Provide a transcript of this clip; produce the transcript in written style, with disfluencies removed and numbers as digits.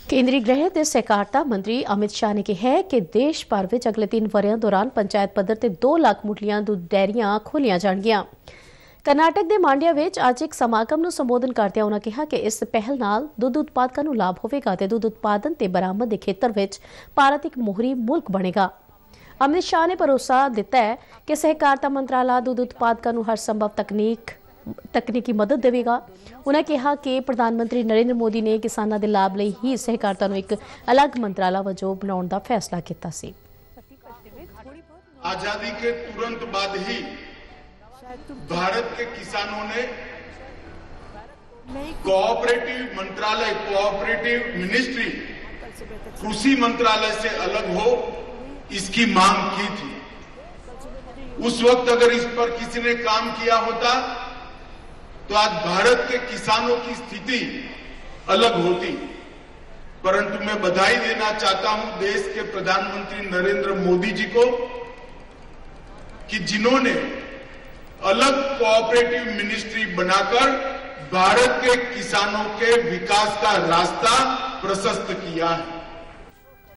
केंद्रीय गृह ते सहकारिता मंत्री अमित शाह ने कहा है कि देश भर में अगले 3 वरियां दौरान पंचायत पद्धर ते 2 लाख मुढलियां दुध डेयरियां खोलियां जाणगियां। कर्नाटक के मांडिया विच अज एक समागम ਨੂੰ संबोधन करदिਆਂ उन्होंने कहा कि इस पहल नाल दुध उत्पादकों ਨੂੰ लाभ होवेगा ते दुध उत्पादन ते बरामद के खेत्र विच भारत एक मोहरी मुल्क बनेगा। अमित शाह ने भरोसा दिता है कि सहकारिता मंत्रालय दुध उत्पादकों ਨੂੰ हर संभव तकनीकी मदद देगा। उन्होंने कहा कि प्रधानमंत्री नरेंद्र मोदी ने किसानों के लाभ लिए ही सहकारिता को एक अलग मंत्रालय वजों बनाने का फैसला किया सी। आजादी के तुरंत बाद ही भारत के किसानों ने कोऑपरेटिव मंत्रालय, कोऑपरेटिव मिनिस्ट्री कृषि मंत्रालय से अलग हो, इसकी मांग की थी। उस वक्त अगर इस पर किसी ने काम किया होता तो आज भारत के किसानों की स्थिति अलग होती। परंतु मैं बधाई देना चाहता हूं देश के प्रधानमंत्री नरेंद्र मोदी जी को कि जिन्होंने अलग कोऑपरेटिव मिनिस्ट्री बनाकर भारत के किसानों के विकास का रास्ता प्रशस्त किया है।